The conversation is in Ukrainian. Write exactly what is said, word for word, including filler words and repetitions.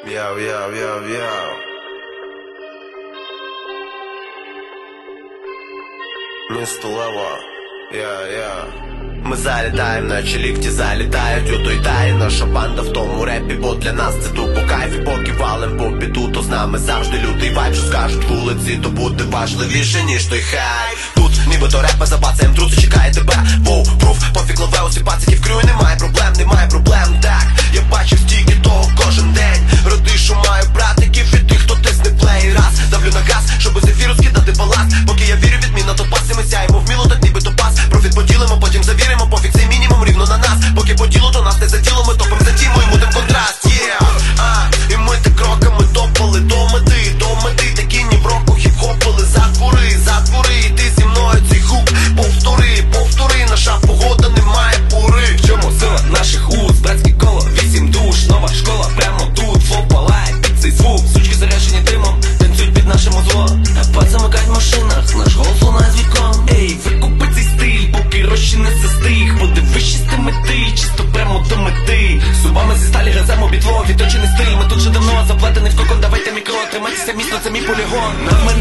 Йоу, йоу, йоу, йоу. Місто Лево, я, я. Ми залітаємо, наче лікті залітають у той тай. Наша банда в тому репі, бо для нас це тупо кайф. І поки валим по біду, то з нами завжди лютий вайб. Що скажуть вулиці, то буде важливіше, ніж той хай. Тут нібито репа забацаєм, труси чекає тебе. Воу, пруф, пофіг лове, усі пациків крю. Немає проблем, немає проблем, так. Я бачив стільки того кожен день. Роди, що маю братиків і тих, хто тисне плей. Раз, давлю на газ, щоб з ефіру скидати баланс. Поки я вірю відмінно, то пас, і ми сяємо вміло, так ніби то пас. Профіт поділимо, потім завіримо, пофіг цей мінімум рівно на нас. Поки по ділу, то нас не за діло, ми топим за тіму, і мутим контраст, yeah. А, і ми так кроками топали до мети, до мети. Такі ні в року хіп-хопили, закури, закури. Іди зі мною цей хук, повтори, повтори. Наша погода не має пори. В чому сила наших уст, братське коло, вісім душ. Нова школа прямо тут, флоу палає під цей звук. Сучки заряджені димом, танцюють під нашим узлом. Пад замикають в машинах, наш голос лунає з віком. Ей, викупи цей стиль, поки гроші не застиг. Подивись з мети, чисто прямо до мети. Зубами зі сталі гриземо бітло, відточений стиль. Ми тут же давно заплетений в кокон, давайте мікро. Тримайтеся міцно, це мій полігон. Над